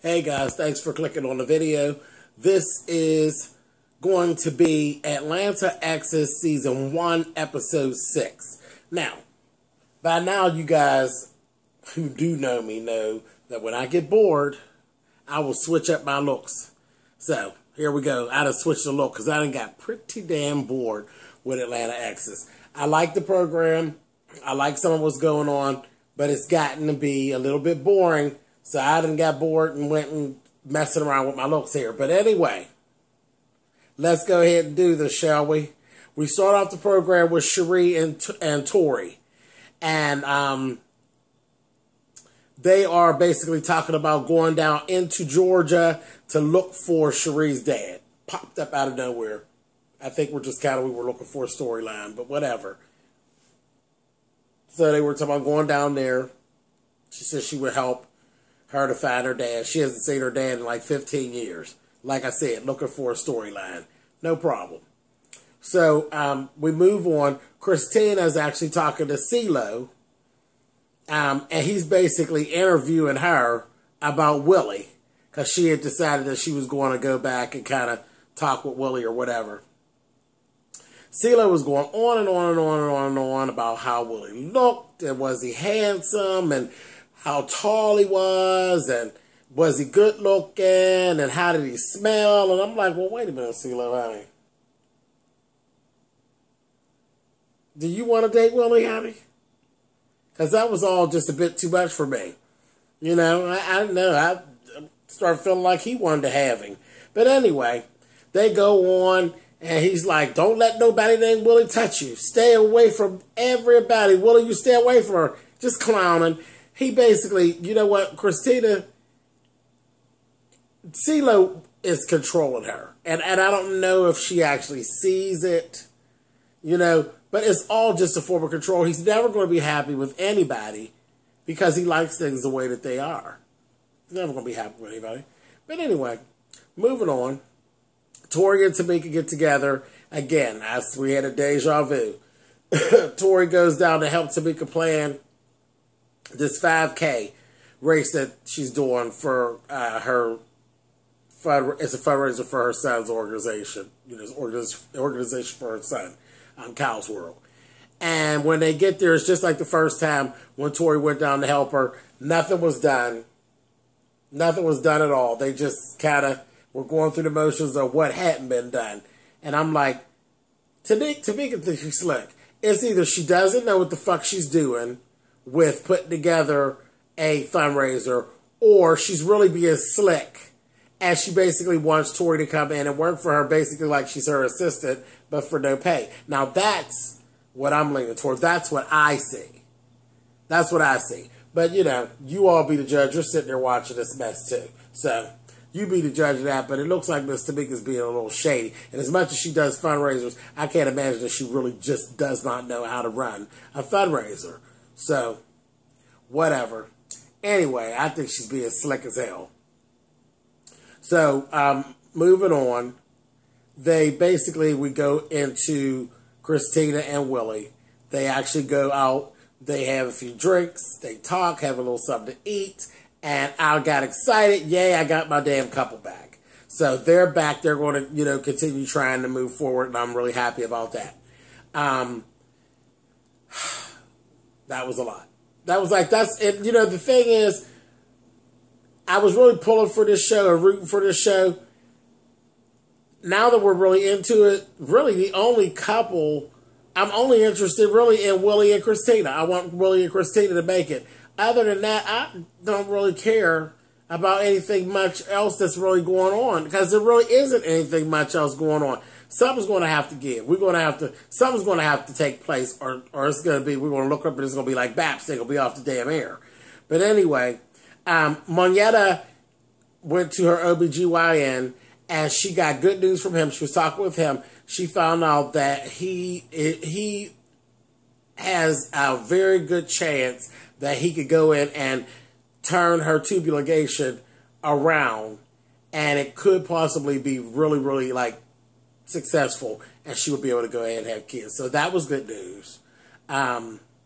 Hey guys, thanks for clicking on the video. This is going to be Atlanta Exes Season 1, Episode 6. Now, by now you guys who do know me know that when I get bored, I will switch up my looks. So, here we go. I done switched the look because I done got pretty damn bored with Atlanta Exes. I like the program. I like some of what's going on, but it's gotten to be a little bit boring. So I done got bored and went and messing around with my looks here. But anyway, let's go ahead and do this, shall we? We start off the program with Cherie and Tori. And they are basically talking about going down into Georgia to look for Cherie's dad. Popped up out of nowhere. I think we were looking for a storyline, but whatever. So they were talking about going down there. She said she would help her to find her dad. She hasn't seen her dad in like 15 years. Like I said, looking for a storyline. No problem. So we move on. Christina is actually talking to CeeLo. And he's basically interviewing her about Willie. Because she had decided that she was going to go back and kind of talk with Willie or whatever. CeeLo was going on and on and on and on and on about how Willie looked. And was he handsome? And how tall he was, and was he good looking, and how did he smell? And I'm like, well, wait a minute, CeeLo, honey. Do you want to date Willie, honey? Because that was all just a bit too much for me. You know, I know. I started feeling like he wanted to have him. But anyway, they go on, and he's like, don't let nobody named Willie touch you. Stay away from everybody. Willie, you stay away from her. Just clowning. He basically, you know what, Christina, CeeLo is controlling her. And I don't know if she actually sees it, you know, but it's all just a form of control. He's never going to be happy with anybody because he likes things the way that they are. He's never going to be happy with anybody. But anyway, moving on. Tori and Tamika get together. Again, as we had a deja vu. Tori goes down to help Tamika plan this 5K race that she's doing for her fund. It's a fundraiser for her son's organization. You know, organization for her son, Kyle's World. And when they get there, it's just like the first time when Tori went down to help her. Nothing was done. Nothing was done at all. They just kind of were going through the motions of what hadn't been done. And I'm like, Tamika thinks she's slick. It's either she doesn't know what the fuck she's doing with putting together a fundraiser, or she's really being slick, and she basically wants Tori to come in and work for her, basically like she's her assistant, but for no pay. Now that's what I'm leaning towards. That's what I see. That's what I see. But, you know, you all be the judge. You're sitting there watching this mess, too. So, you be the judge of that, but it looks like Miss Tamika's being a little shady. And as much as she does fundraisers, I can't imagine that she really just does not know how to run a fundraiser. So, whatever. Anyway, I think she's being slick as hell. So, moving on. We go into Christina and Willie. They actually go out. They have a few drinks. They talk, have a little something to eat. And I got excited. Yay, I got my damn couple back. So, they're back. They're going to, you know, continue trying to move forward. And I'm really happy about that. That was a lot. That was like, that's it. You know, the thing is, I was really pulling for this show and rooting for this show. Now that we're really into it, really the only couple, I'm only interested really in Willie and Christina. I want Willie and Christina to make it. Other than that, I don't really care about anything much else that's really going on, because there really isn't anything much else going on. Something's going to have to give. Something's going to have to take place, or it's going to be, we're going to look up and it's going to be like Baps. They're going to be off the damn air. But anyway, Monyetta went to her OBGYN and she got good news from him. She was talking with him. She found out that he has a very good chance that he could go in and turn her tubal ligation around, and it could possibly be really, really like successful, and she would be able to go ahead and have kids. So that was good news.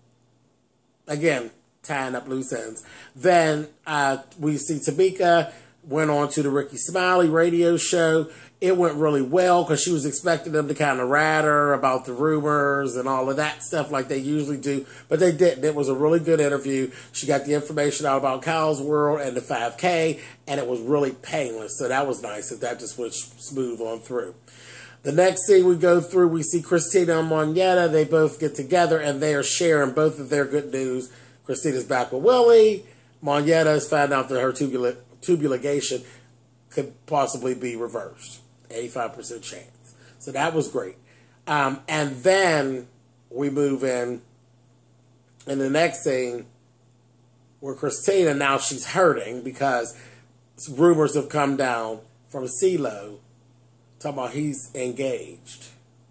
Again, tying up loose ends. Then we see Tamika went on to the Ricky Smiley radio show. It went really well because she was expecting them to kind of rat her about the rumors and all of that stuff like they usually do, but they didn't. It was a really good interview. She got the information out about Kyle's World and the 5K, and it was really painless, so that was nice that just went smooth on through. The next thing we go through, we see Christina and Monyetta. They both get together, and they are sharing both of their good news. Christina's back with Willie. Monyetta has found out that her tubal ligation could possibly be reversed. 85% chance. So that was great. And then we move in. And the next thing, where Christina, now she's hurting because rumors have come down from CeeLo talking about he's engaged.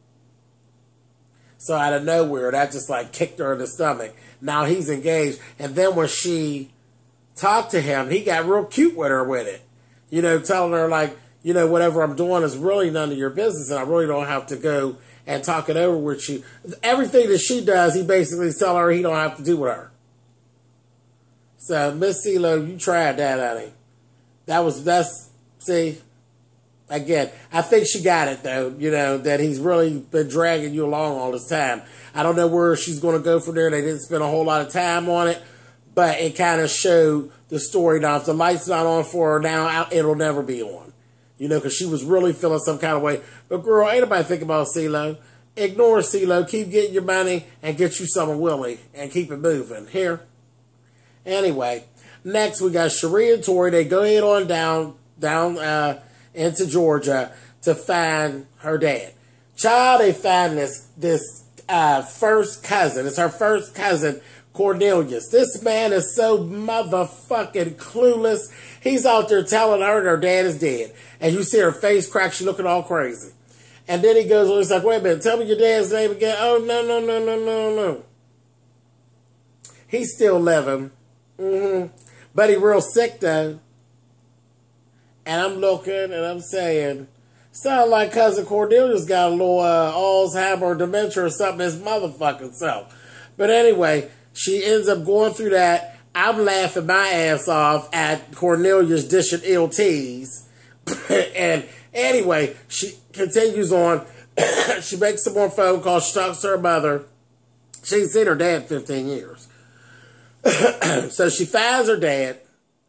So out of nowhere, that just like kicked her in the stomach. Now he's engaged. And then when she talked to him, he got real cute with her with it. You know, telling her like, you know, whatever I'm doing is really none of your business, and I really don't have to go and talk it over with you. Everything that she does, he basically tell her he don't have to do with her. So, Miss CeeLo, you tried that, honey. See, again, I think she got it, though, you know, that he's really been dragging you along all this time. I don't know where she's going to go from there. They didn't spend a whole lot of time on it, but it kind of showed the story. Now, if the light's not on for her now, it'll never be on. You know, because she was really feeling some kind of way. But, girl, ain't nobody think about CeeLo. Ignore CeeLo. Keep getting your money and get you some of Willie and keep it moving. Here. Anyway, next we got Sheree and Tori. They go ahead on down into Georgia to find her dad. Child, they find this first cousin. It's her first cousin, Cornelius. This man is so motherfucking clueless. He's out there telling her her dad is dead. And you see her face crack. She looking all crazy. And then he goes on. He's like, wait a minute. Tell me your dad's name again. Oh, no. He's still living. But he real sick, though. And I'm looking and I'm saying, sound like Cousin Cornelius got a little Alzheimer or dementia or something his motherfucking self. But anyway, she ends up going through that. I'm laughing my ass off at Cornelius dishing ill teas. And anyway, she continues on. She makes some more phone calls. She talks to her mother. She ain't seen her dad in 15 years. So she finds her dad.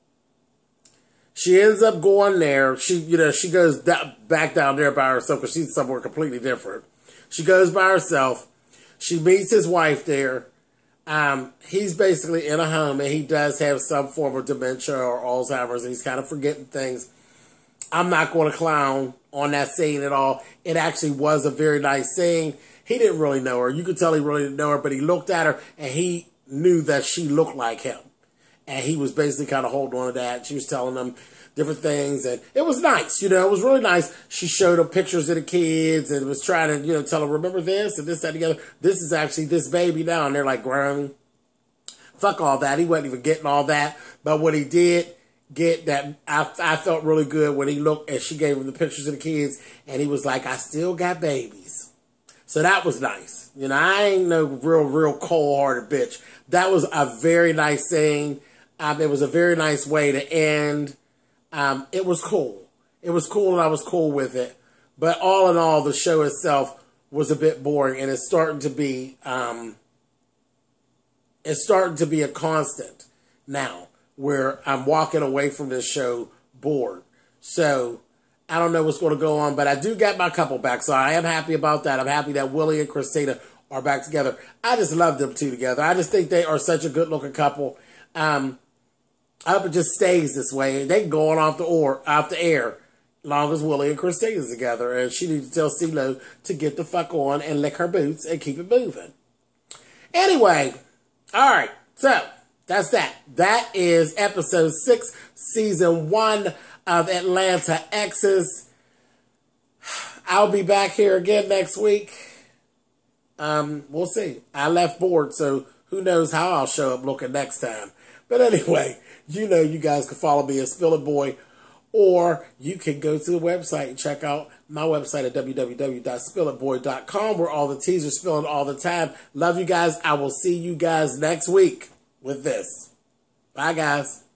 She ends up going there. She goes back down there by herself because she's somewhere completely different. She goes by herself. She meets his wife there. He's basically in a home, and he does have some form of dementia or Alzheimer's, and he's kind of forgetting things. I'm not going to clown on that scene at all. It actually was a very nice scene. He didn't really know her. You could tell he really didn't know her, but he looked at her, and he knew that she looked like him. And he was basically kind of holding on to that. She was telling him different things, and it was nice. You know, it was really nice. She showed him pictures of the kids and was trying to, you know, tell him, remember this and this, that, together. This is actually this baby now, and they're like grown. Fuck all that. He wasn't even getting all that. But what he did get, that I felt really good when he looked and she gave him the pictures of the kids, and he was like, I still got babies. So that was nice. You know, I ain't no real cold-hearted bitch. That was a very nice thing. It was a very nice way to end. It was cool. It was cool, and I was cool with it. But all in all, the show itself was a bit boring, and it's starting to be a constant now, where I'm walking away from this show bored. So I don't know what's going to go on, but I do get my couple back, so I am happy about that. I'm happy that Willie and Christina are back together. I just love them two together. I just think they are such a good-looking couple. I hope it just stays this way. They can go on off the air as long as Willie and Christina's together, and she needs to tell CeeLo to get the fuck on and lick her boots and keep it moving. Anyway, all right, so that's that. That is episode 6, season 1 of Atlanta Exes. I'll be back here again next week. We'll see. I left bored, so who knows how I'll show up looking next time. But anyway, you know you guys can follow me at Spill It Boy, or you can go to the website and check out my website at www.spillitboy.com, where all the teas are spilling all the time. Love you guys. I will see you guys next week with this. Bye, guys.